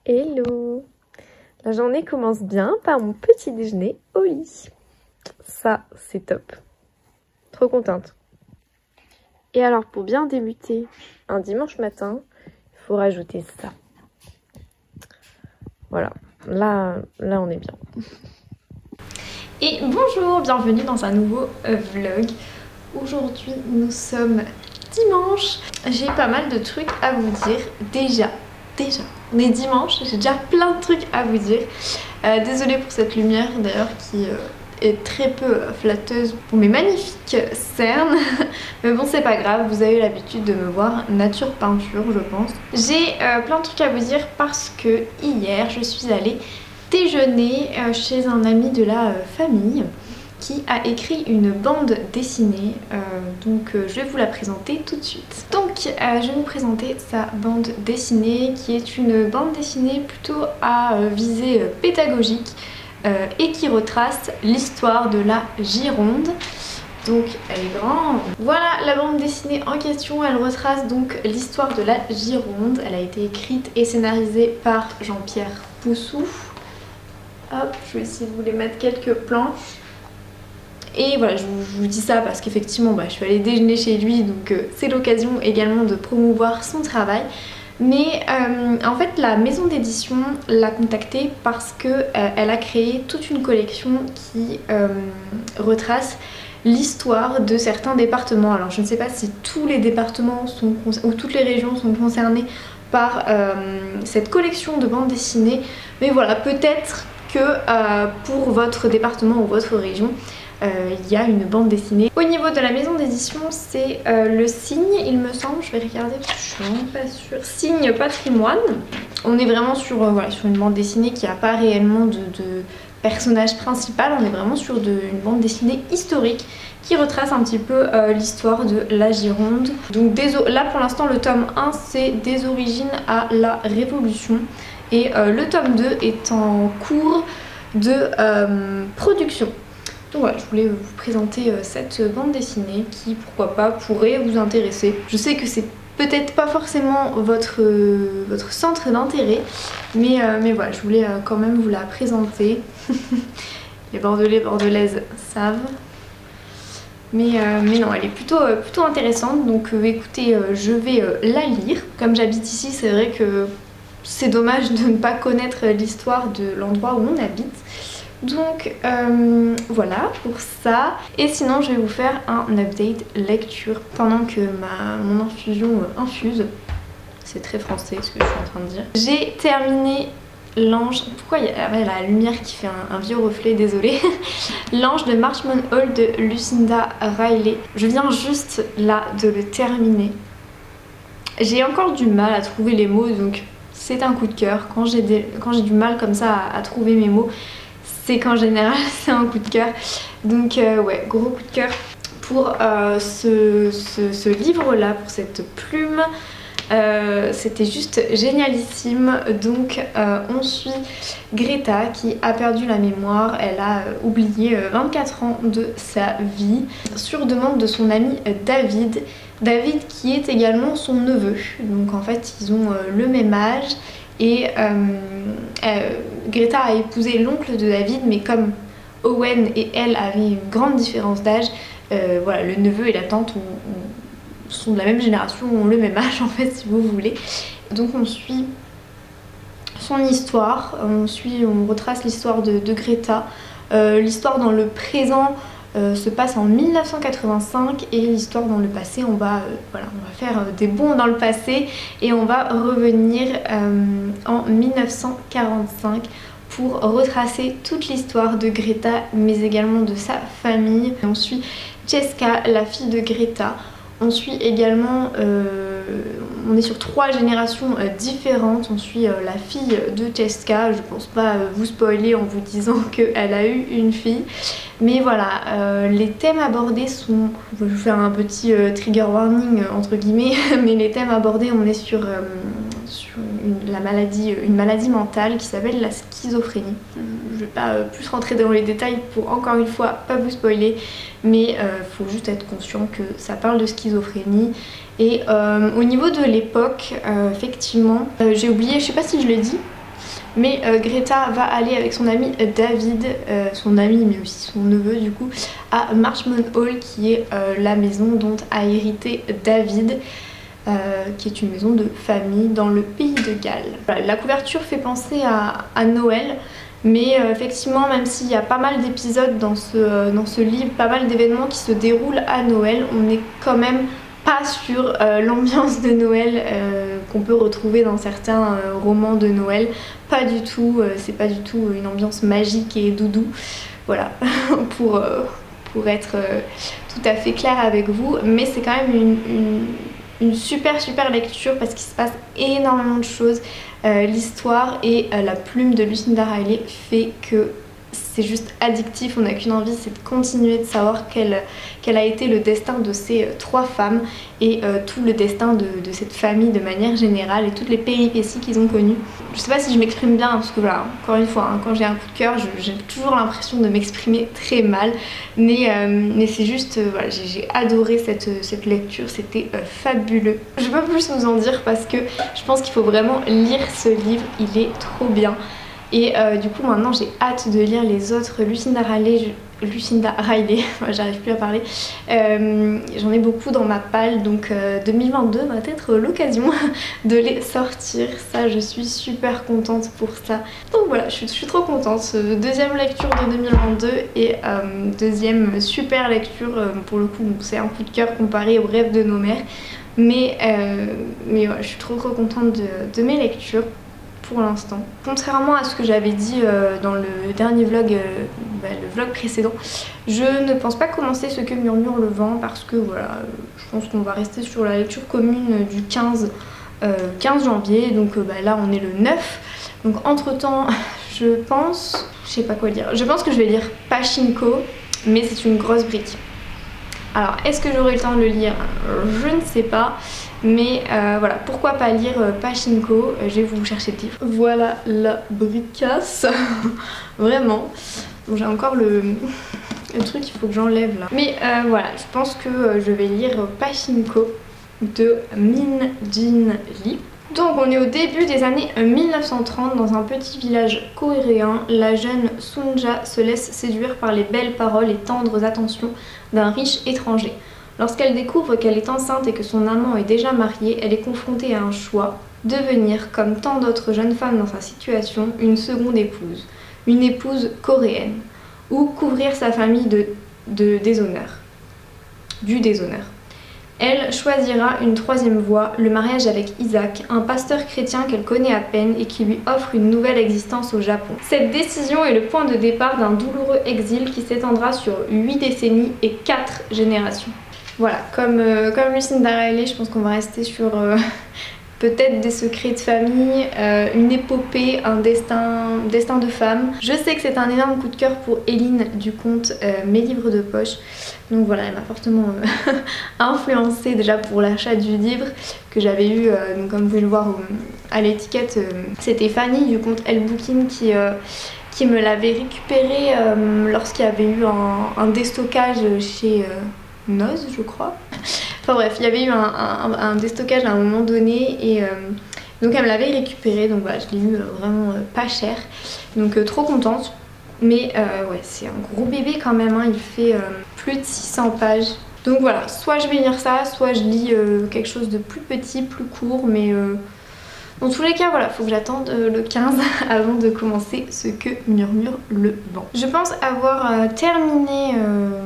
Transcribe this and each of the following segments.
Hello! La journée commence bien par mon petit déjeuner au lit. Ça, c'est top. Trop contente. Et alors, pour bien débuter un dimanche matin, il faut rajouter ça. Voilà, là on est bien. Et bonjour, bienvenue dans un nouveau vlog. Aujourd'hui, nous sommes dimanche. J'ai pas mal de trucs à vous dire. Déjà, on est dimanche, j'ai déjà plein de trucs à vous dire. Désolée pour cette lumière d'ailleurs qui est très peu flatteuse pour mes magnifiques cernes. Mais bon, c'est pas grave, vous avez l'habitude de me voir nature peinture, je pense. J'ai plein de trucs à vous dire parce que hier, je suis allée déjeuner chez un ami de la famille qui a écrit une bande dessinée, donc je vais vous la présenter tout de suite. Donc je vais vous présenter sa bande dessinée qui est une bande dessinée plutôt à visée pédagogique et qui retrace l'histoire de la Gironde. Donc elle est grande. Voilà la bande dessinée en question, elle retrace donc l'histoire de la Gironde. Elle a été écrite et scénarisée par Jean-Pierre Poussou. Hop, je vais essayer de vous les mettre quelques planches. Et voilà, je vous dis ça parce qu'effectivement je suis allée déjeuner chez lui, donc c'est l'occasion également de promouvoir son travail. Mais en fait la maison d'édition l'a contactée parce qu'elle a créé toute une collection qui retrace l'histoire de certains départements. Alors je ne sais pas si tous les départements ou toutes les régions sont concernées par cette collection de bandes dessinées. Mais voilà, peut-être que pour votre département ou votre région, il y a une bande dessinée. Au niveau de la maison d'édition, c'est le Signe, il me semble. Je vais regarder parce que je suis vraiment pas sûre. Signe Patrimoine. On est vraiment sur, voilà, sur une bande dessinée qui n'a pas réellement de personnage principal. On est vraiment sur une bande dessinée historique qui retrace un petit peu l'histoire de la Gironde. Donc là pour l'instant le tome 1 c'est des origines à la Révolution. Et le tome 2 est en cours de production. Donc voilà, je voulais vous présenter cette bande dessinée qui, pourquoi pas, pourrait vous intéresser. Je sais que c'est peut-être pas forcément votre centre d'intérêt, mais voilà, je voulais quand même vous la présenter. Les Bordelais, Bordelaises savent. Mais non, elle est plutôt intéressante, donc écoutez, je vais la lire. Comme j'habite ici, c'est vrai que c'est dommage de ne pas connaître l'histoire de l'endroit où on habite. Donc voilà pour ça. Et sinon je vais vous faire un update lecture pendant que mon infusion infuse. C'est très français ce que je suis en train de dire. J'ai terminé L'Ange. Pourquoi il y a la lumière qui fait un vieux reflet, désolée. L'Ange de Marshmallow Hall de Lucinda Riley. Je viens juste là de le terminer. J'ai encore du mal à trouver les mots, donc c'est un coup de cœur. Quand j'ai du mal comme ça à trouver mes mots, c'est qu'en général c'est un coup de cœur. Donc ouais, gros coup de cœur pour ce livre là, pour cette plume. C'était juste génialissime. Donc on suit Greta qui a perdu la mémoire. Elle a oublié 24 ans de sa vie sur demande de son ami David qui est également son neveu. Donc en fait ils ont le même âge. Et Greta a épousé l'oncle de David, mais comme Owen et elle avaient une grande différence d'âge, voilà, le neveu et la tante sont de la même génération, ont le même âge en fait si vous voulez. Donc on suit son histoire, on retrace l'histoire de Greta. L'histoire dans le présent se passe en 1985 et l'histoire dans le passé, on va faire des bonds dans le passé et on va revenir en 1945 pour retracer toute l'histoire de Greta mais également de sa famille. On suit Jessica, la fille de Greta. On suit également, on est sur 3 générations différentes. On suit la fille de Jessica. Je pense pas vous spoiler en vous disant qu'elle a eu une fille. Mais voilà, les thèmes abordés sont... Je vais vous faire un petit trigger warning entre guillemets. Mais les thèmes abordés, on est sur une maladie mentale qui s'appelle la schizophrénie. Je vais pas plus rentrer dans les détails pour encore une fois pas vous spoiler, mais faut juste être conscient que ça parle de schizophrénie. Et au niveau de l'époque, effectivement, j'ai oublié, je sais pas si je l'ai dit, Mais Greta va aller avec son ami David, son ami mais aussi son neveu du coup, à Marshmallow Hall qui est la maison dont a hérité David. Qui est une maison de famille dans le pays de Galles. Voilà, la couverture fait penser à Noël, mais effectivement même s'il y a pas mal d'épisodes dans ce livre, pas mal d'événements qui se déroulent à Noël, on n'est quand même pas sur l'ambiance de Noël qu'on peut retrouver dans certains romans de Noël. Pas du tout, c'est pas du tout une ambiance magique et doudou. Voilà, pour être tout à fait claire avec vous, mais c'est quand même une super lecture parce qu'il se passe énormément de choses. L'histoire et la plume de Lucinda Riley fait que c'est juste addictif, on n'a qu'une envie, c'est de continuer de savoir quel a été le destin de ces 3 femmes et tout le destin de cette famille de manière générale et toutes les péripéties qu'ils ont connues. Je sais pas si je m'exprime bien parce que voilà, encore une fois, hein, quand j'ai un coup de cœur, j'ai toujours l'impression de m'exprimer très mal, mais c'est juste, voilà, j'ai adoré cette lecture, c'était fabuleux. Je peux pas plus vous en dire parce que je pense qu'il faut vraiment lire ce livre, il est trop bien. Et du coup maintenant j'ai hâte de lire les autres Lucinda Riley, j'arrive plus à parler. J'en ai beaucoup dans ma palle, donc 2022 va être l'occasion de les sortir. Ça, je suis super contente pour ça. Donc voilà, je suis trop contente. Deuxième lecture de 2022 et deuxième super lecture. Pour le coup, c'est un coup de cœur comparé aux rêves de nos mères. Mais ouais, je suis trop contente de mes lectures. Pour l'instant. Contrairement à ce que j'avais dit dans le dernier vlog, le vlog précédent, je ne pense pas commencer Ce que murmure le vent parce que voilà, je pense qu'on va rester sur la lecture commune du 15 janvier, donc là on est le 9, donc entre temps je pense, je sais pas quoi dire, je pense que je vais lire Pachinko, mais c'est une grosse brique. Alors est-ce que j'aurai le temps de le lire? Je ne sais pas. Mais voilà, pourquoi pas lire Pachinko? Je vais vous chercher le livre. Voilà la bricasse. Vraiment. Bon, j'ai encore le truc, il faut que j'enlève là. Mais voilà, je pense que je vais lire Pachinko de Min Jin Lee. Donc on est au début des années 1930 dans un petit village coréen. La jeune Sunja se laisse séduire par les belles paroles et tendres attentions d'un riche étranger. Lorsqu'elle découvre qu'elle est enceinte et que son amant est déjà marié, elle est confrontée à un choix, devenir, comme tant d'autres jeunes femmes dans sa situation, une seconde épouse, une épouse coréenne, ou couvrir sa famille du déshonneur. Elle choisira une troisième voie, le mariage avec Isaac, un pasteur chrétien qu'elle connaît à peine et qui lui offre une nouvelle existence au Japon. Cette décision est le point de départ d'un douloureux exil qui s'étendra sur 8 décennies et 4 générations. Voilà, comme Lucinda Riley, je pense qu'on va rester sur peut-être des secrets de famille, une épopée, un destin de femme. Je sais que c'est un énorme coup de cœur pour Éline du compte Mes livres de poche. Donc voilà, elle m'a fortement influencée déjà pour l'achat du livre que j'avais eu, donc comme vous pouvez le voir à l'étiquette, c'était Fanny du compte Ellebooking qui me l'avait récupéré lorsqu'il y avait eu un déstockage chez Noz, je crois. Enfin bref, il y avait eu un déstockage à un moment donné et donc elle me l'avait récupéré, donc voilà, je l'ai eu vraiment pas cher. Donc trop contente. Mais ouais, c'est un gros bébé quand même, hein. Il fait plus de 600 pages. Donc voilà, soit je vais lire ça, soit je lis quelque chose de plus petit, plus court, mais dans tous les cas, voilà, faut que j'attende le 15 avant de commencer Ce que murmure le vent. Je pense avoir terminé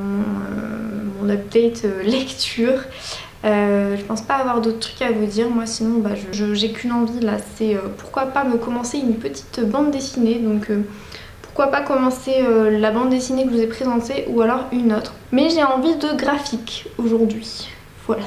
mon update lecture. Je pense pas avoir d'autres trucs à vous dire, moi sinon j'ai qu'une envie là, c'est pourquoi pas me commencer une petite bande dessinée, donc pourquoi pas commencer la bande dessinée que je vous ai présentée ou alors une autre. Mais j'ai envie de graphique aujourd'hui, voilà.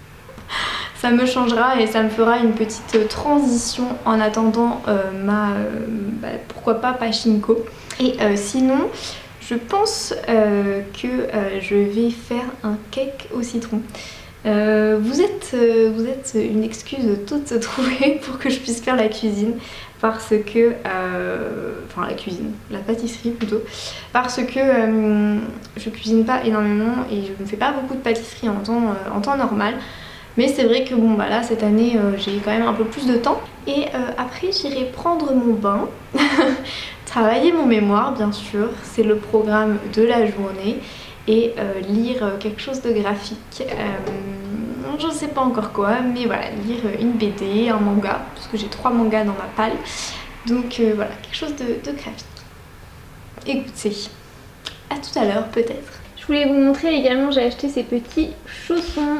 Ça me changera et ça me fera une petite transition en attendant pourquoi pas Pachinko. Et sinon, je pense que je vais faire un cake au citron. Vous êtes une excuse toute trouvée pour que je puisse faire la cuisine parce que enfin la pâtisserie plutôt, parce que je cuisine pas énormément et je ne fais pas beaucoup de pâtisserie en temps normal. Mais c'est vrai que bon bah là cette année j'ai quand même un peu plus de temps. Et après j'irai prendre mon bain, travailler mon mémoire bien sûr, c'est le programme de la journée. Et lire quelque chose de graphique, je ne sais pas encore quoi, mais voilà, lire une BD, un manga, parce que j'ai 3 mangas dans ma palle. Donc voilà, quelque chose de graphique. Écoutez, à tout à l'heure peut-être. Je voulais vous montrer également, j'ai acheté ces petits chaussons.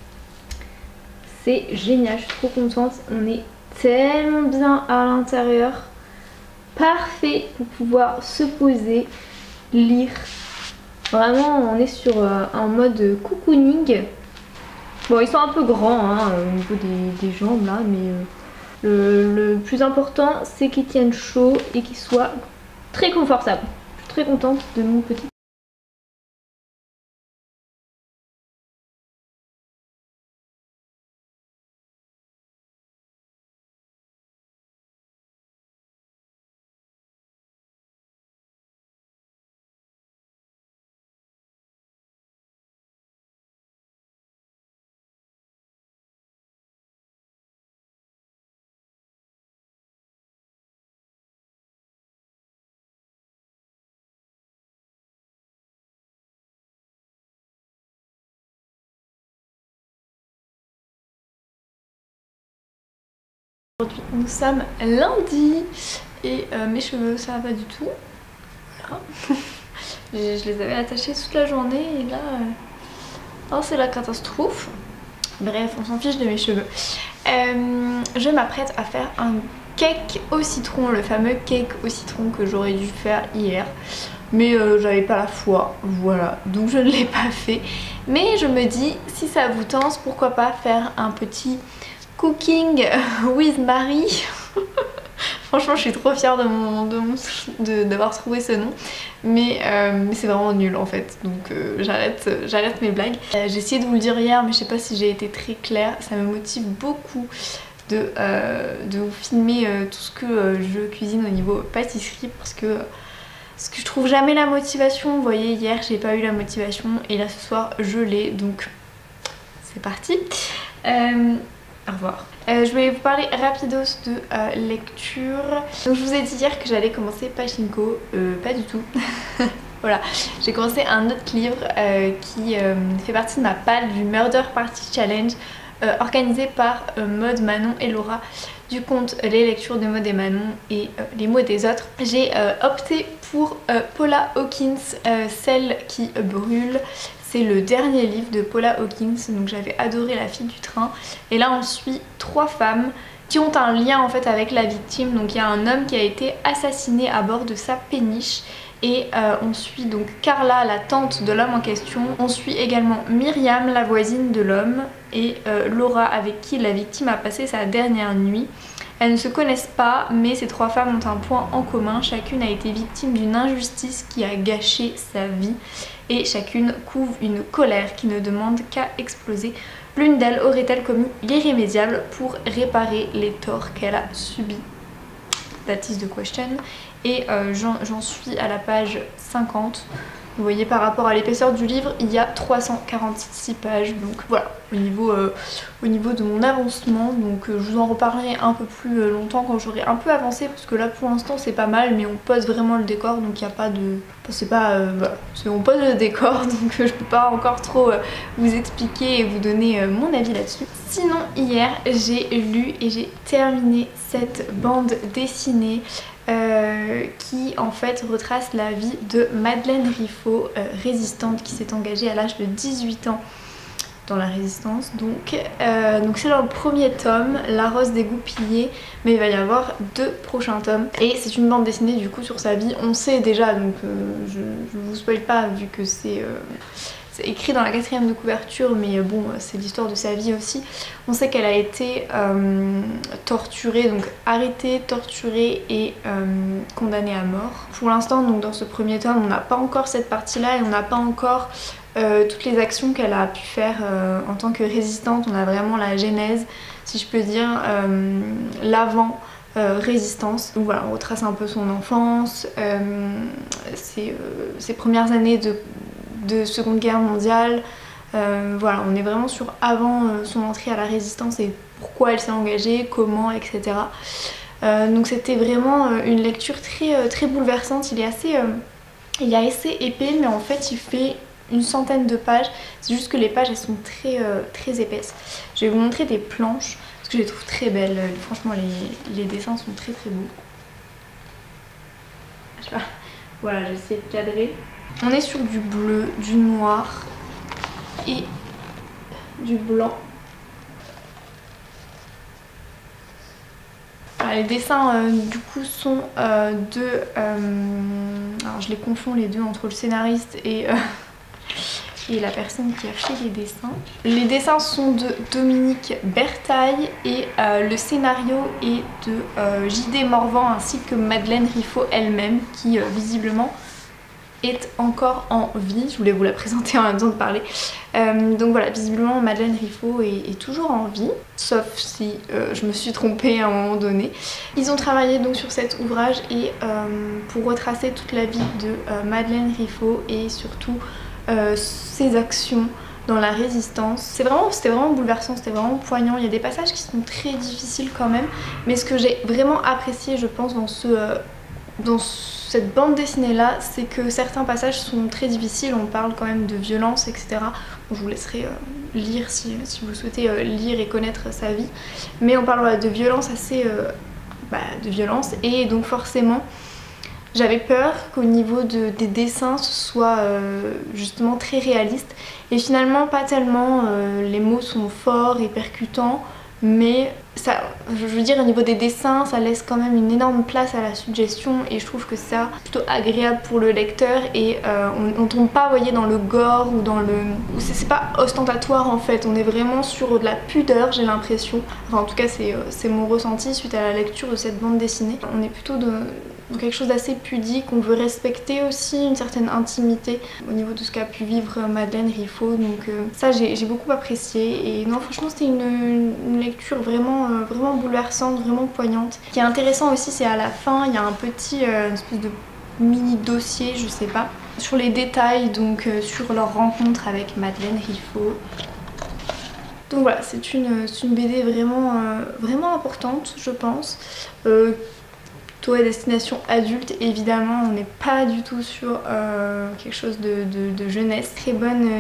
C'est génial, je suis trop contente. On est tellement bien à l'intérieur. Parfait pour pouvoir se poser, lire. Vraiment, on est sur un mode cocooning. Bon, ils sont un peu grands hein, au niveau des jambes là, mais le plus important c'est qu'ils tiennent chaud et qu'ils soient très confortables. Je suis très contente de mon petit. Aujourd'hui nous sommes lundi et mes cheveux ça va pas du tout. Voilà. Je les avais attachés toute la journée et là oh, c'est la catastrophe. Bref, on s'en fiche de mes cheveux. Je m'apprête à faire un cake au citron, le fameux cake au citron que j'aurais dû faire hier. Mais j'avais pas la foi, voilà, donc je ne l'ai pas fait. Mais je me dis, si ça vous tente, pourquoi pas faire un petit cooking with Marie. Franchement je suis trop fière d'avoir trouvé ce nom. Mais c'est vraiment nul en fait. Donc j'arrête mes blagues. J'ai essayé de vous le dire hier mais je sais pas si j'ai été très claire. Ça me motive beaucoup de vous filmer tout ce que je cuisine au niveau pâtisserie. Parce que je trouve jamais la motivation. Vous voyez hier j'ai pas eu la motivation et là ce soir je l'ai. Donc c'est parti. Au revoir. Je voulais vous parler rapidos de lecture. Donc je vous ai dit hier que j'allais commencer Pachinko, pas du tout. Voilà, j'ai commencé un autre livre qui fait partie de ma palle du Murder Party Challenge organisé par Maud, Manon et Laura du compte Les Lectures de Maud et Manon et Les Mots des Autres. J'ai opté pour Paula Hawkins, Celle qui brûle. C'est le dernier livre de Paula Hawkins, donc j'avais adoré La fille du train. Et là on suit 3 femmes qui ont un lien en fait avec la victime. Donc il y a un homme qui a été assassiné à bord de sa péniche. Et on suit donc Carla, la tante de l'homme en question. On suit également Myriam, la voisine de l'homme. Et Laura, avec qui la victime a passé sa dernière nuit. Elles ne se connaissent pas, mais ces 3 femmes ont un point en commun. Chacune a été victime d'une injustice qui a gâché sa vie. Et chacune couvre une colère qui ne demande qu'à exploser. L'une d'elles aurait-elle commis l'irrémédiable pour réparer les torts qu'elle a subis? That is the question. Et j'en suis à la page 50. Vous voyez par rapport à l'épaisseur du livre il y a 346 pages. Donc voilà au niveau de mon avancement. Donc je vous en reparlerai un peu plus longtemps quand j'aurai un peu avancé. Parce que là pour l'instant c'est pas mal mais on pose vraiment le décor. Donc il n'y a pas de... c'est pas... voilà. On pose le décor donc je peux pas encore trop vous expliquer et vous donner mon avis là-dessus. Sinon hier j'ai lu et j'ai terminé cette bande dessinée qui en fait retrace la vie de Madeleine Riffaut, résistante qui s'est engagée à l'âge de 18 ans dans la résistance. Donc c'est dans le premier tome, La Rose dégoupillée, mais il va y avoir 2 prochains tomes. Et c'est une bande dessinée du coup sur sa vie, on sait déjà, donc je vous spoil pas vu que c'est écrit dans la 4e de couverture, mais bon c'est l'histoire de sa vie aussi. On sait qu'elle a été torturée, donc arrêtée, torturée et condamnée à mort. Pour l'instant donc dans ce premier tome on n'a pas encore cette partie là et on n'a pas encore toutes les actions qu'elle a pu faire en tant que résistante. On a vraiment la genèse si je peux dire, l'avant résistance. Donc voilà, on retrace un peu son enfance, ses premières années de Seconde Guerre mondiale, Voilà, on est vraiment sur avant son entrée à la résistance et pourquoi elle s'est engagée, comment, etc. Donc c'était vraiment une lecture très bouleversante. Il est assez épais, mais en fait il fait une centaine de pages. C'est juste que les pages elles sont très épaisses. Je vais vous montrer des planches parce que je les trouve très belles. Franchement les dessins sont très beaux. Je sais pas. Voilà, j'essaie de cadrer. On est sur du bleu, du noir et du blanc. Voilà, les dessins du coup sont alors je les confonds les deux entre le scénariste et la personne qui a fait les dessins. Les dessins sont de Dominique Bertaille et le scénario est de J.D. Morvan ainsi que Madeleine Riffaut elle-même qui visiblement est encore en vie. Je voulais vous la présenter en même temps de parler. Donc voilà, visiblement Madeleine Riffaut est toujours en vie, sauf si je me suis trompée à un moment donné. Ils ont travaillé donc sur cet ouvrage et pour retracer toute la vie de Madeleine Riffaut et surtout ses actions dans la résistance. C'était vraiment bouleversant, c'était vraiment poignant. Il y a des passages qui sont très difficiles quand même, mais ce que j'ai vraiment apprécié je pense dans cette bande dessinée là, c'est que certains passages sont très difficiles, on parle quand même de violence, etc. Bon, je vous laisserai lire si vous souhaitez lire et connaître sa vie, mais on parle voilà, de violence de violence, et donc forcément j'avais peur qu'au niveau des dessins ce soit justement très réaliste, et finalement pas tellement. Les mots sont forts et percutants, mais ça, je veux dire au niveau des dessins ça laisse quand même une énorme place à la suggestion, et je trouve que ça plutôt agréable pour le lecteur, et on tombe pas, vous voyez, dans le gore ou dans le... c'est pas ostentatoire en fait, on est vraiment sur de la pudeur, j'ai l'impression. Enfin en tout cas c'est mon ressenti suite à la lecture de cette bande dessinée. On est plutôt dans quelque chose d'assez pudique, on veut respecter aussi une certaine intimité au niveau de ce qu'a pu vivre Madeleine Riffaut, donc ça j'ai beaucoup apprécié. Et non, franchement c'était une lecture vraiment bouleversante, vraiment poignante. Ce qui est intéressant aussi, c'est à la fin il y a un petit une espèce de mini dossier, je sais pas, sur les détails, donc sur leur rencontre avec Madeleine Riffaut. Donc voilà, c'est une BD vraiment importante je pense. À destination adulte, évidemment on n'est pas du tout sur quelque chose de jeunesse. Très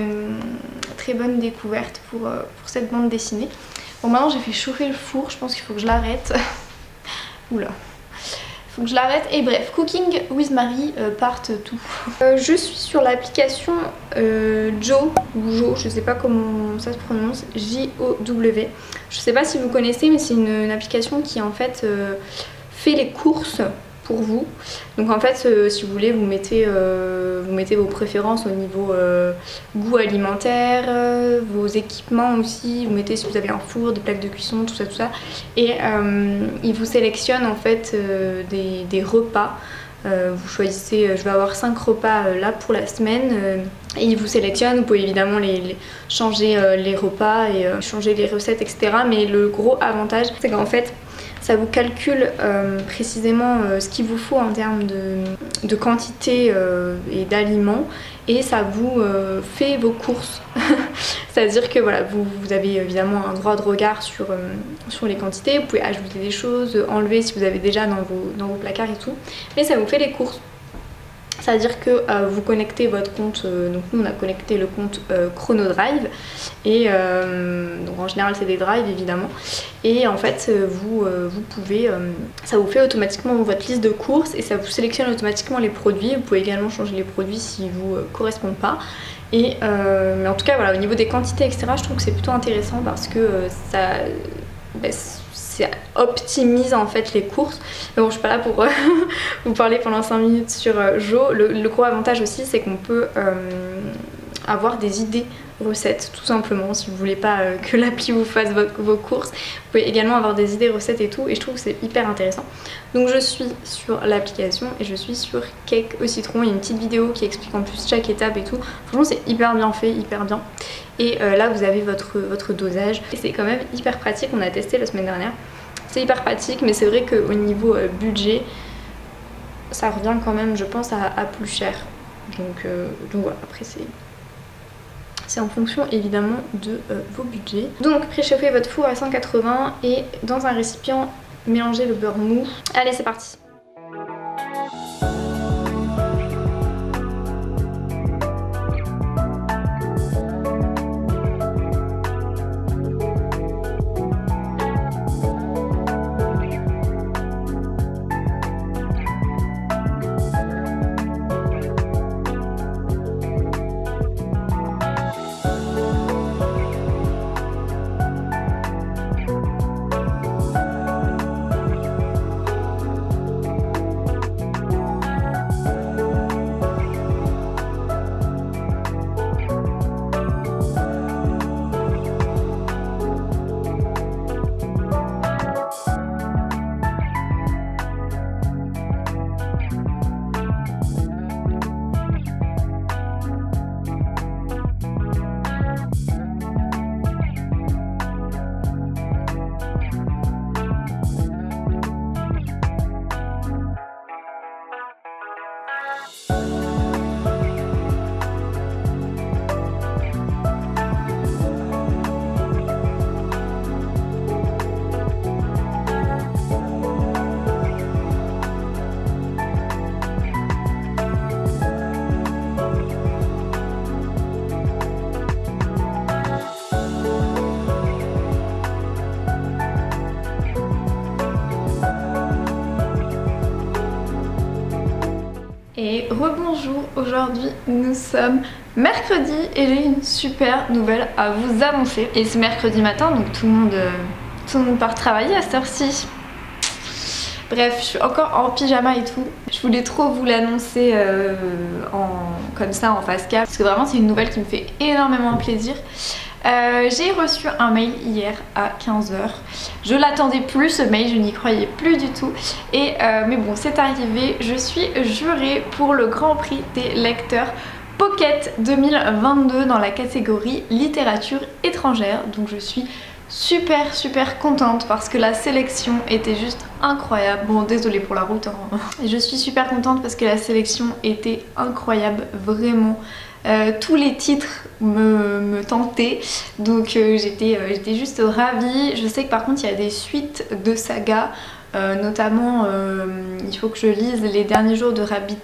bonne découverte pour cette bande dessinée. Bon, maintenant j'ai fait chauffer le four, je pense qu'il faut que je l'arrête. Oula, faut que je l'arrête. Et bref, Cooking with Marie part 2. Je suis sur l'application Jo, ou Jo, je sais pas comment ça se prononce, J-O-W. Je sais pas si vous connaissez, mais c'est une application qui en fait fait les courses pour vous. Donc en fait si vous voulez vous mettez vos préférences au niveau goût alimentaire, vos équipements aussi, vous mettez si vous avez un four, des plaques de cuisson, tout ça, et il vous sélectionne en fait des repas. Vous choisissez, je vais avoir 5 repas là pour la semaine, et il vous sélectionne. Vous pouvez évidemment changer les repas et changer les recettes, etc. Mais le gros avantage c'est qu'en fait ça vous calcule précisément ce qu'il vous faut en termes de quantité et d'aliments, et ça vous fait vos courses. C'est-à-dire que voilà, vous avez évidemment un droit de regard sur les quantités, vous pouvez ajouter des choses, enlever si vous avez déjà dans vos placards et tout, mais ça vous fait les courses. C'est-à-dire que vous connectez votre compte, donc nous on a connecté le compte Chronodrive, et donc en général c'est des drives évidemment, et en fait vous pouvez, ça vous fait automatiquement votre liste de courses et ça vous sélectionne automatiquement les produits. Vous pouvez également changer les produits si vous correspondent pas. Et mais en tout cas voilà, au niveau des quantités etc, je trouve que c'est plutôt intéressant parce que ça optimise en fait les courses. Mais bon, je suis pas là pour vous parler pendant 5 minutes sur Jo. Le gros avantage aussi c'est qu'on peut avoir des idées recettes tout simplement, si vous voulez pas que l'appli vous fasse vos courses. Vous pouvez également avoir des idées recettes et tout, et je trouve que c'est hyper intéressant. Donc je suis sur l'application et je suis sur Cake au citron. Il y a une petite vidéo qui explique en plus chaque étape et tout. Franchement c'est hyper bien fait, hyper bien. Et là vous avez votre dosage et c'est quand même hyper pratique. On a testé la semaine dernière, c'est hyper pratique, mais c'est vrai qu'au niveau budget ça revient quand même je pense à plus cher. Donc voilà, après C'est en fonction évidemment de vos budgets. Donc préchauffez votre four à 180 et dans un récipient mélangez le beurre mou. Allez, c'est parti. Et rebonjour, aujourd'hui nous sommes mercredi et j'ai une super nouvelle à vous annoncer. Et c'est mercredi matin donc tout le monde part travailler à cette heure-ci. Bref, je suis encore en pyjama et tout. Je voulais trop vous l'annoncer comme ça en face cam parce que vraiment c'est une nouvelle qui me fait énormément plaisir. J'ai reçu un mail hier à 15 h. Je l'attendais plus ce mail, je n'y croyais plus du tout. Mais bon, c'est arrivé. Je suis jurée pour le Grand Prix des lecteurs Pocket 2022 dans la catégorie littérature étrangère. Donc je suis super contente parce que la sélection était juste incroyable. Bon, désolée pour la route, hein. Je suis super contente parce que la sélection était incroyable, vraiment. Tous les titres me tentaient, donc j'étais juste ravie. Je sais que par contre il y a des suites de sagas, notamment il faut que je lise Les derniers jours de Rabbit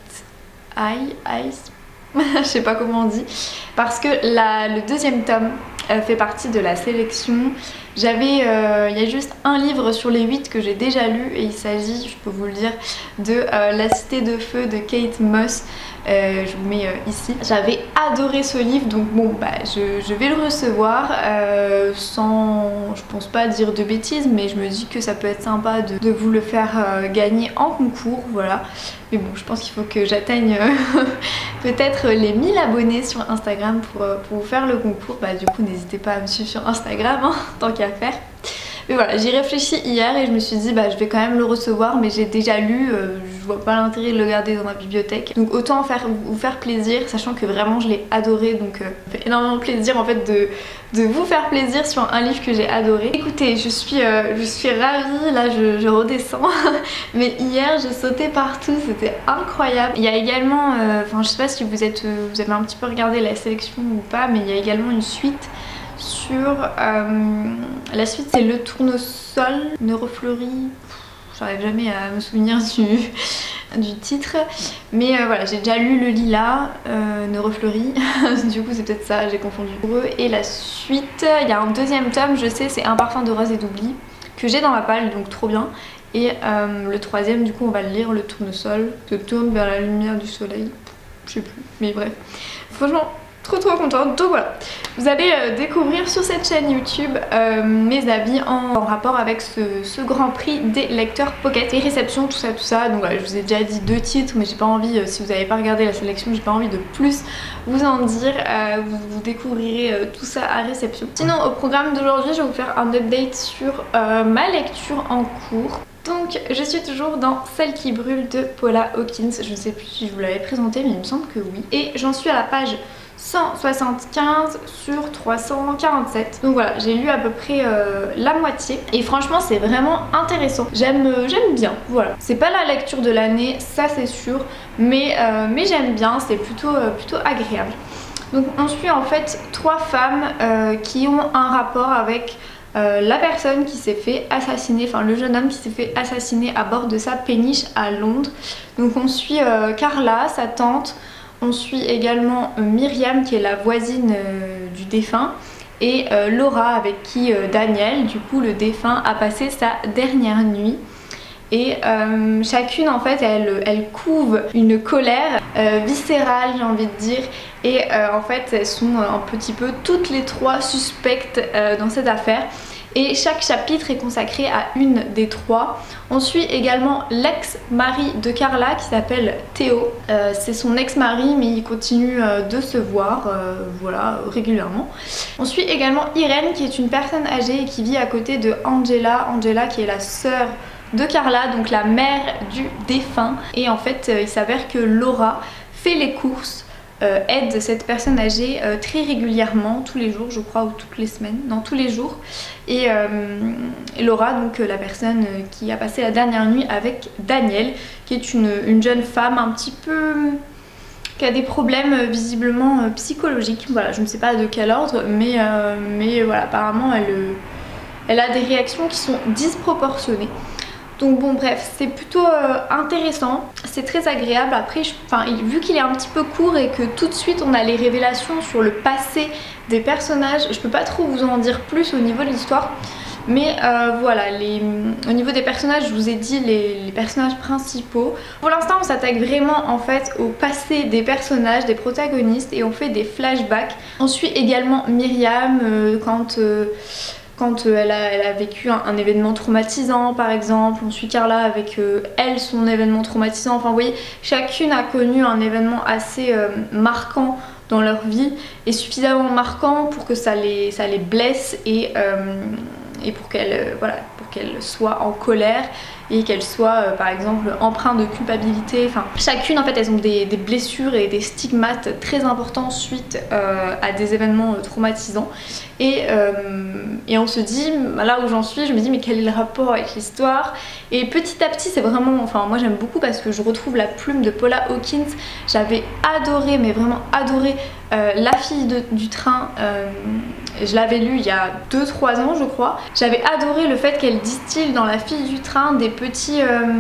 Eyes, je sais pas comment on dit, parce que le deuxième tome fait partie de la sélection. Il y a juste un livre sur les 8 que j'ai déjà lu et il s'agit, je peux vous le dire, de La Cité de Feu de Kate Moss. Je vous mets ici. J'avais adoré ce livre, donc bon bah je vais le recevoir sans, je pense pas dire de bêtises, mais je me dis que ça peut être sympa de vous le faire gagner en concours, voilà. Mais bon, je pense qu'il faut que j'atteigne peut-être les 1000 abonnés sur Instagram pour vous faire le concours. Bah du coup n'hésitez pas à me suivre sur Instagram, hein, tant qu'à faire. Mais voilà, j'y réfléchis hier et je me suis dit bah je vais quand même le recevoir, mais j'ai déjà lu, je vois pas l'intérêt de le garder dans ma bibliothèque. Donc autant vous faire plaisir, sachant que vraiment je l'ai adoré, donc ça fait énormément plaisir en fait de vous faire plaisir sur un livre que j'ai adoré. Écoutez, je suis ravie, là je redescends, mais hier j'ai sauté partout, c'était incroyable. Il y a également, enfin je sais pas si vous avez un petit peu regardé la sélection ou pas, mais il y a également une suite sur la suite, c'est Le Tournesol Neurofleurie. J'arrive jamais à me souvenir du titre, mais voilà, j'ai déjà lu Le Lilas Neurofleurie. Du coup c'est peut-être ça, j'ai confondu. Et la suite, il y a un deuxième tome, je sais, c'est Un parfum de rose et d'oubli que j'ai dans ma palle, donc trop bien. Et le troisième, du coup on va le lire, Le Tournesol se tourne vers la lumière du soleil, je sais plus, mais bref, franchement trop contente. Donc voilà, vous allez découvrir sur cette chaîne YouTube mes avis en rapport avec ce Grand Prix des lecteurs Pocket, les réceptions, tout ça. Donc voilà, je vous ai déjà dit 2 titres, mais j'ai pas envie, si vous n'avez pas regardé la sélection, j'ai pas envie de plus vous en dire. Vous découvrirez tout ça à réception. Sinon au programme d'aujourd'hui, je vais vous faire un update sur ma lecture en cours. Donc je suis toujours dans Celle qui brûle de Paula Hawkins. Je ne sais plus si je vous l'avais présenté, mais il me semble que oui. Et j'en suis à la page 175 sur 347. Donc voilà, j'ai lu à peu près la moitié et franchement c'est vraiment intéressant. J'aime bien, voilà. C'est pas la lecture de l'année, ça c'est sûr, mais j'aime bien, c'est plutôt agréable. Donc on suit en fait 3 femmes qui ont un rapport avec la personne qui s'est fait assassiner, enfin le jeune homme qui s'est fait assassiner à bord de sa péniche à Londres. Donc on suit Carla, sa tante, on suit également Myriam qui est la voisine du défunt et Laura avec qui Daniel, du coup le défunt, a passé sa dernière nuit. Et chacune en fait elle couve une colère viscérale, j'ai envie de dire, et en fait elles sont un petit peu toutes les 3 suspectes dans cette affaire. Et chaque chapitre est consacré à une des 3. On suit également l'ex-mari de Carla qui s'appelle Théo. C'est son ex-mari mais il continue de se voir voilà, régulièrement. On suit également Irène qui est une personne âgée et qui vit à côté de Angela. Angela qui est la sœur de Carla, donc la mère du défunt. Et en fait il s'avère que Laura fait les courses, aide cette personne âgée très régulièrement, tous les jours je crois, ou toutes les semaines, non tous les jours. Et Laura, donc la personne qui a passé la dernière nuit avec Daniel, qui est une jeune femme un petit peu qui a des problèmes visiblement psychologiques. Voilà, je ne sais pas de quel ordre, mais voilà, apparemment elle a des réactions qui sont disproportionnées. Donc bon bref, c'est plutôt intéressant, c'est très agréable. Après, vu qu'il est un petit peu court et que tout de suite on a les révélations sur le passé des personnages, je peux pas trop vous en dire plus au niveau de l'histoire. Mais voilà, au niveau des personnages, je vous ai dit les personnages principaux. Pour l'instant on s'attaque vraiment en fait au passé des personnages, des protagonistes, et on fait des flashbacks. On suit également Myriam quand elle a vécu un événement traumatisant par exemple. On suit Carla avec elle, son événement traumatisant. Enfin vous voyez, chacune a connu un événement assez marquant dans leur vie, et suffisamment marquant pour que ça les blesse et pour qu'elles soient en colère et qu'elles soient par exemple empreintes de culpabilité. Enfin, chacune en fait elles ont des blessures et des stigmates très importants suite à des événements traumatisants. Et on se dit, là où j'en suis, je me dis mais quel est le rapport avec l'histoire. Et petit à petit c'est vraiment, enfin moi j'aime beaucoup parce que je retrouve la plume de Paula Hawkins. J'avais adoré, mais vraiment adoré La fille du train. Je l'avais lu il y a 2-3 ans je crois. J'avais adoré le fait qu'elle distille dans La fille du train des petits...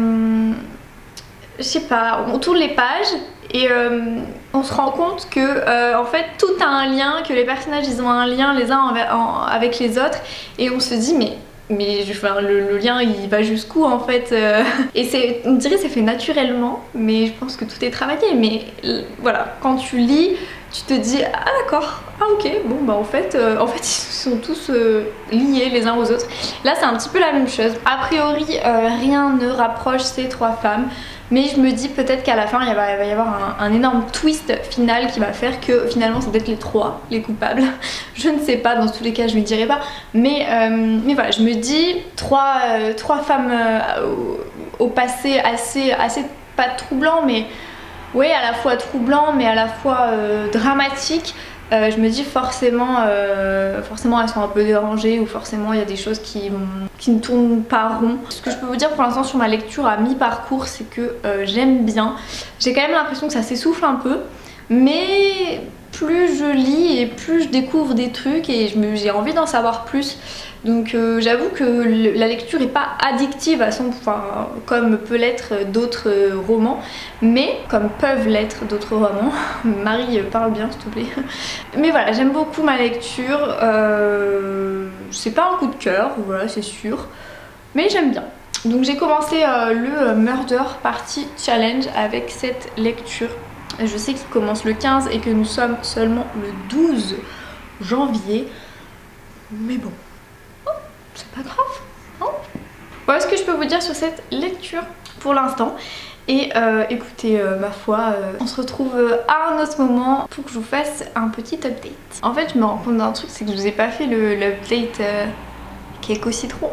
je sais pas, on tourne les pages et on se rend compte que en fait tout a un lien, que les personnages ils ont un lien les uns avec les autres, et on se dit mais le lien il va jusqu'où en fait et on dirait c'est fait naturellement, mais je pense que tout est travaillé. Mais voilà, quand tu lis tu te dis ah d'accord, ah ok, bon bah en fait ils sont tous liés les uns aux autres. Là c'est un petit peu la même chose. A priori rien ne rapproche ces 3 femmes, mais je me dis peut-être qu'à la fin il va y avoir un énorme twist final qui va faire que finalement c'est peut-être les 3 les coupables. Je ne sais pas, dans tous les cas je ne dirai pas, mais voilà, je me dis 3 femmes au passé assez pas troublant, mais oui, à la fois troublant mais à la fois dramatique. Je me dis forcément elles sont un peu dérangées, ou forcément il y a des choses qui ne tournent pas rond. Ce que je peux vous dire pour l'instant sur ma lecture à mi-parcours, c'est que j'aime bien. J'ai quand même l'impression que ça s'essouffle un peu, mais plus je lis et plus je découvre des trucs et j'ai envie d'en savoir plus. Donc j'avoue que la lecture n'est pas addictive à 100%, comme peut l'être d'autres romans, mais comme peuvent l'être d'autres romans. Marie, parle bien s'il te plaît. Mais voilà, j'aime beaucoup ma lecture. C'est pas un coup de cœur, voilà, c'est sûr, mais j'aime bien. Donc j'ai commencé le Murder Party Challenge avec cette lecture. Je sais qu'il commence le 15 et que nous sommes seulement le 12 janvier, mais bon, c'est pas grave, hein. Voilà ce que je peux vous dire sur cette lecture pour l'instant. Et écoutez, ma foi, on se retrouve à un autre moment pour que je vous fasse un petit update. En fait, je me rends compte d'un truc, c'est que je vous ai pas fait l'update cake au citron.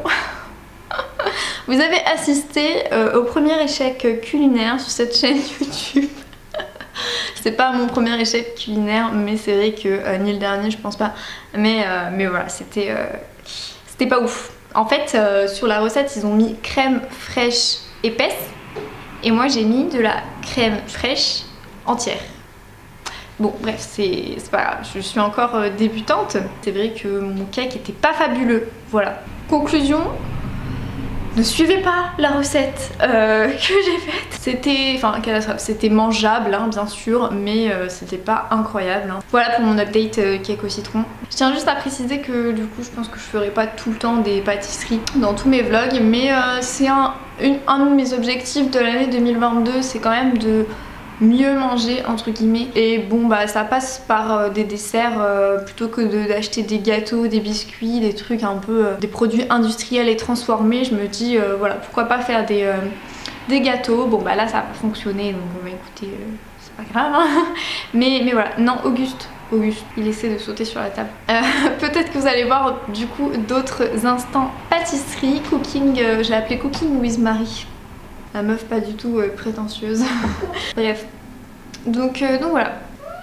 Vous avez assisté au premier échec culinaire sur cette chaîne YouTube. C'est pas mon premier échec culinaire, mais c'est vrai que ni le dernier je pense pas. Mais voilà, c'était pas ouf. En fait sur la recette ils ont mis crème fraîche épaisse, et moi j'ai mis de la crème fraîche entière. Bon bref, c'est pas grave, je suis encore débutante. C'est vrai que mon cake était pas fabuleux, voilà. Conclusion, ne suivez pas la recette que j'ai faite. C'était, enfin catastrophe, c'était mangeable hein, bien sûr, mais c'était pas incroyable. Hein. Voilà pour mon update cake au citron. Je tiens juste à préciser que du coup je pense que je ferai pas tout le temps des pâtisseries dans tous mes vlogs, mais c'est un de mes objectifs de l'année 2022, c'est quand même de mieux manger entre guillemets, et bon bah ça passe par des desserts plutôt que d'acheter des gâteaux, des biscuits, des trucs un peu des produits industriels et transformés. Je me dis voilà, pourquoi pas faire des gâteaux. Bon bah là ça a pas fonctionné, donc bah écoutez c'est pas grave hein. mais voilà, non Auguste, il essaie de sauter sur la table. Peut-être que vous allez voir du coup d'autres instants pâtisserie, cooking, j'ai appelé Cooking with Marie. La meuf pas du tout prétentieuse. Bref. Donc voilà.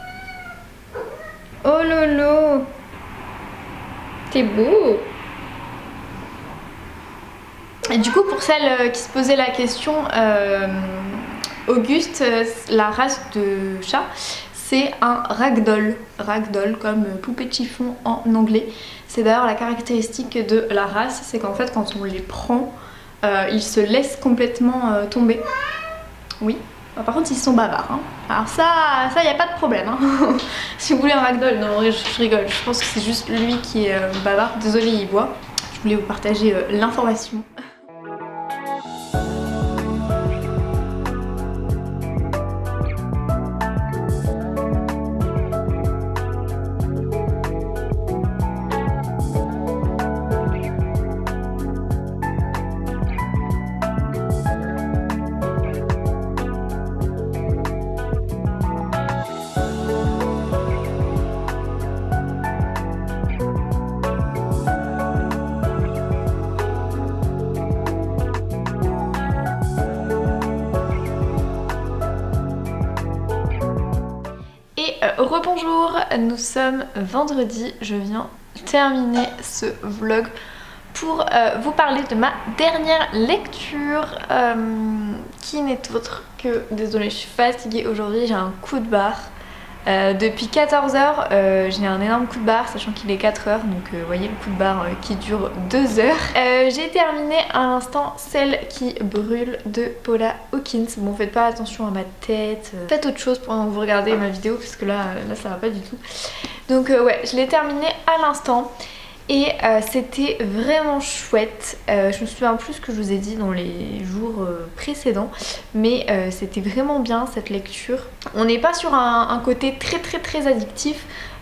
Oh lolo, t'es beau. Et du coup pour celles qui se posaient la question, Auguste, la race de chat, c'est un ragdoll. Ragdoll comme poupée de chiffon en anglais. C'est d'ailleurs la caractéristique de la race, c'est qu'en fait quand on les prend, ils se laissent complètement tomber. Oui. Par contre ils sont bavards hein. Alors ça y a pas de problème hein. Si vous voulez un ragdoll, non je rigole, je pense que c'est juste lui qui est bavard. Désolée, il boit. Je voulais vous partager l'information. Rebonjour, nous sommes vendredi, je viens terminer ce vlog pour vous parler de ma dernière lecture qui n'est autre que, désolée je suis fatiguée aujourd'hui, j'ai un coup de barre. Depuis 14h, j'ai un énorme coup de barre, sachant qu'il est 4h, donc vous voyez le coup de barre qui dure 2 heures. J'ai terminé à l'instant Celle qui brûle de Paula Hawkins. Bon, faites pas attention à ma tête, faites autre chose pendant que vous regardez ma vidéo, parce que là ça va pas du tout. Donc ouais, je l'ai terminé à l'instant. Et c'était vraiment chouette. Je me souviens plus ce que je vous ai dit dans les jours précédents, mais c'était vraiment bien cette lecture. On n'est pas sur un côté très addictif.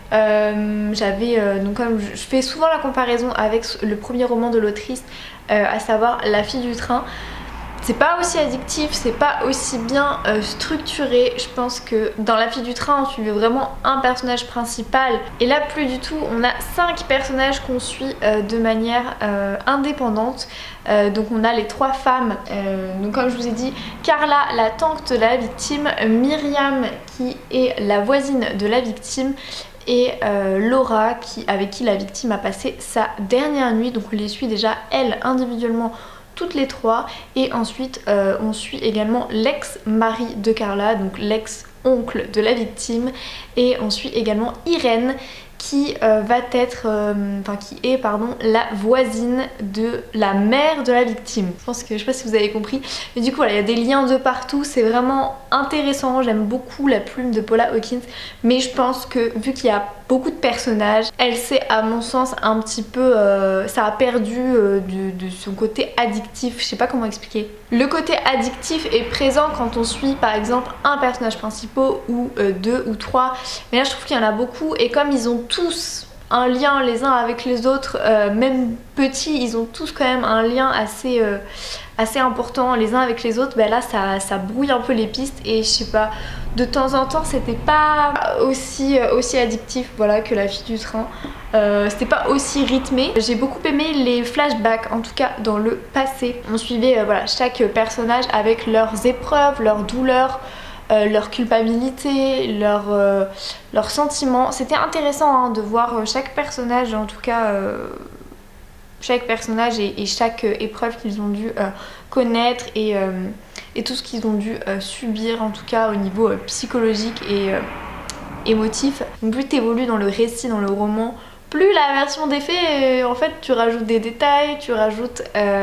Donc comme je fais souvent la comparaison avec le premier roman de l'autrice, à savoir La fille du train. C'est pas aussi addictif, c'est pas aussi bien structuré. Je pense que dans La fille du train, on suivait vraiment un personnage principal. Et là, plus du tout, on a 5 personnages qu'on suit de manière indépendante. Donc on a les 3 femmes, donc comme je vous ai dit, Carla, la tante de la victime, Myriam qui est la voisine de la victime, et Laura avec qui la victime a passé sa dernière nuit. Donc on les suit déjà elles individuellement toutes les 3, et ensuite on suit également l'ex-mari de Carla, donc l'ex-oncle de la victime, et on suit également Irène qui va être, qui est la voisine de la mère de la victime. Je pense que, je sais pas si vous avez compris, mais du coup voilà, il y a des liens de partout, c'est vraiment intéressant. J'aime beaucoup la plume de Paula Hawkins, mais je pense que vu qu'il y a beaucoup de personnages, elle s'est à mon sens un petit peu, ça a perdu de son côté addictif, je sais pas comment expliquer. Le côté addictif est présent quand on suit par exemple un personnage principal ou 2 ou 3, mais là je trouve qu'il y en a beaucoup, et comme ils ont tous un lien les uns avec les autres, même petits, ils ont tous quand même un lien assez important les uns avec les autres, là ça brouille un peu les pistes, et je sais pas, de temps en temps c'était pas aussi addictif voilà, que La fille du train. C'était pas aussi rythmé. J'ai beaucoup aimé les flashbacks, en tout cas dans le passé. On suivait voilà, chaque personnage avec leurs épreuves, leurs douleurs, leur culpabilité, leurs sentiments. C'était intéressant hein, de voir chaque personnage, en tout cas chaque personnage et chaque épreuve qu'ils ont dû connaître, et tout ce qu'ils ont dû subir, en tout cas au niveau psychologique émotif. Plus t'évolues dans le récit, dans le roman, plus la version des faits, en fait tu rajoutes des détails, tu rajoutes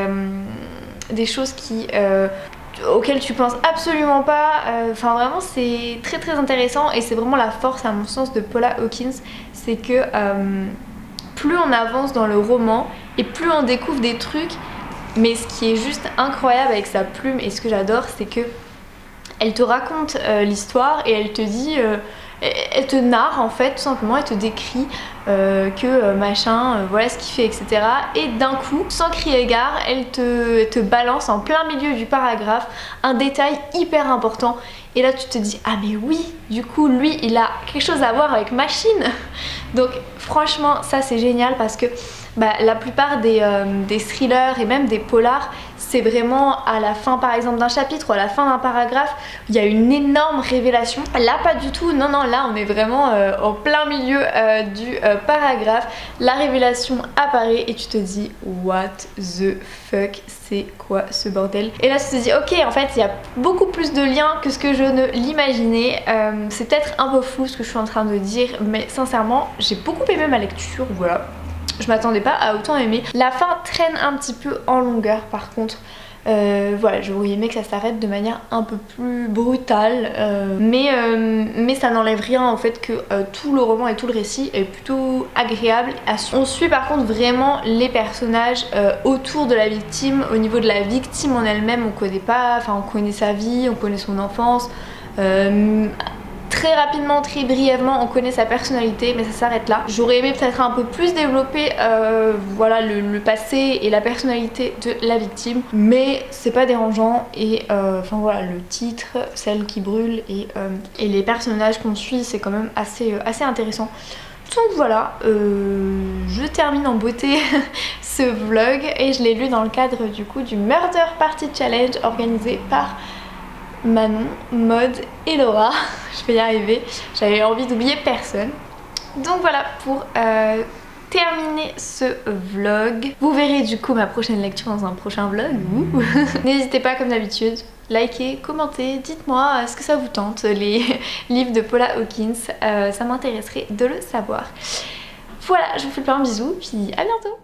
des choses auxquelles tu penses absolument pas. Enfin vraiment c'est très très intéressant et c'est vraiment la force à mon sens de Paula Hawkins, c'est que plus on avance dans le roman et plus on découvre des trucs, mais ce qui est juste incroyable avec sa plume et ce que j'adore, c'est que elle te raconte l'histoire et elle te dit, elle te narre en fait tout simplement, elle te décrit que machin, voilà ce qu'il fait, etc. Et d'un coup, sans crier gare, elle te balance en plein milieu du paragraphe un détail hyper important. Et là tu te dis, ah mais oui, du coup lui il a quelque chose à voir avec Machine. Donc franchement ça c'est génial parce que la plupart des thrillers et même des polars, c'est vraiment à la fin par exemple d'un chapitre ou à la fin d'un paragraphe, il y a une énorme révélation. Là pas du tout, non là on est vraiment en plein milieu du paragraphe, la révélation apparaît et tu te dis what the fuck, c'est quoi ce bordel? Et là tu te dis ok, en fait il y a beaucoup plus de liens que ce que je ne l'imaginais. C'est peut-être un peu fou ce que je suis en train de dire, mais sincèrement j'ai beaucoup aimé ma lecture, voilà. Je m'attendais pas à autant aimer. La fin traîne un petit peu en longueur par contre. Voilà, j'aurais aimé que ça s'arrête de manière un peu plus brutale, mais ça n'enlève rien au fait que tout le roman et tout le récit est plutôt agréable à suivre. On suit par contre vraiment les personnages autour de la victime. Au niveau de la victime en elle-même, on connaît pas, enfin on connaît sa vie, on connaît son enfance. Très rapidement, très brièvement, on connaît sa personnalité, mais ça s'arrête là. J'aurais aimé peut-être un peu plus développer voilà, le passé et la personnalité de la victime, mais c'est pas dérangeant. Et enfin voilà, le titre, celle qui brûle et les personnages qu'on suit, c'est quand même assez intéressant. Donc voilà, je termine en beauté ce vlog et je l'ai lu dans le cadre du coup du Murder Party Challenge organisé par Manon, Maud et Laura. Je vais y arriver, j'avais envie d'oublier personne. Donc voilà pour terminer ce vlog. Vous verrez du coup ma prochaine lecture dans un prochain vlog. N'hésitez pas comme d'habitude, likez, commentez, dites-moi ce que ça vous tente les livres de Paula Hawkins, ça m'intéresserait de le savoir. Voilà, je vous fais plein de bisous, puis à bientôt.